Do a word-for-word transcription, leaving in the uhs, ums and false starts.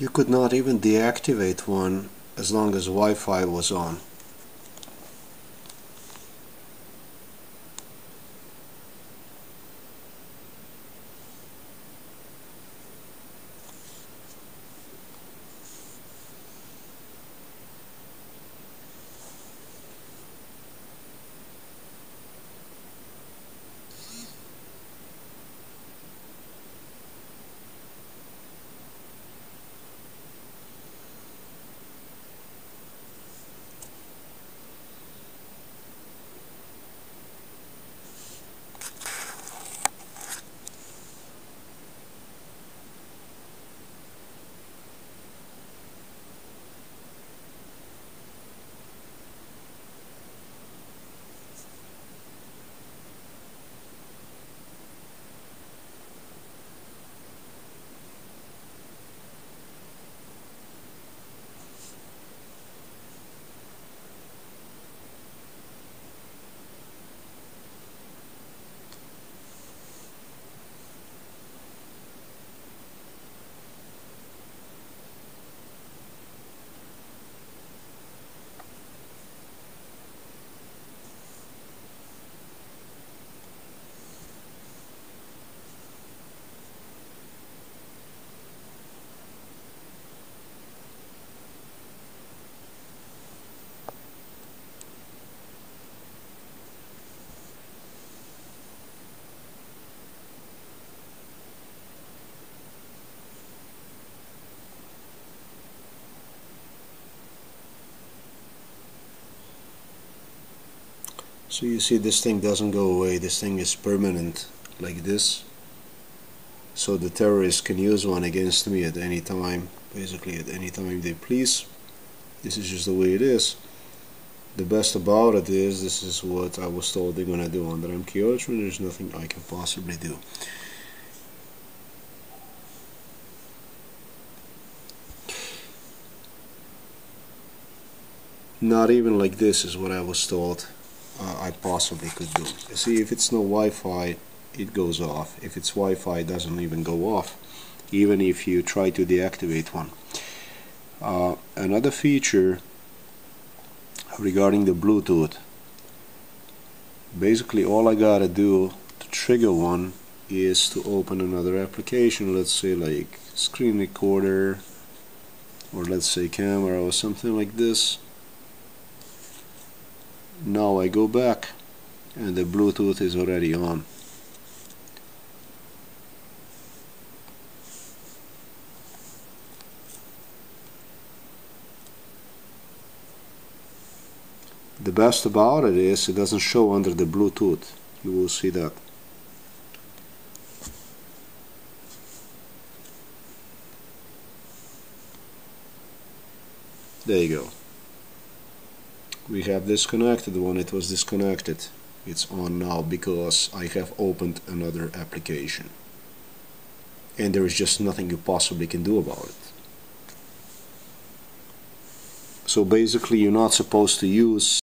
You could not even deactivate one as long as Wi-Fi was on. So you see, this thing doesn't go away. This thing is permanent like this. So the terrorists can use one against me at any time, basically at any time they please. This is just the way it is. The best about it is, this is what I was told they're gonna do under M K Ultra. There's nothing I can possibly do. Not even like this is what I was told uh, I possibly could do. You see, if it's no Wi-Fi, it goes off. If it's Wi-Fi, it doesn't even go off, even if you try to deactivate one. Uh, another feature regarding the Bluetooth, basically all I gotta do to trigger one is to open another application, let's say like screen recorder, or let's say camera or something like this. Now I go back and the Bluetooth is already on. The best about it is it doesn't show under the Bluetooth. You will see that. There you go. We have disconnected when it was disconnected. It's on now because I have opened another application. And there is just nothing you possibly can do about it. So basically you're not supposed to use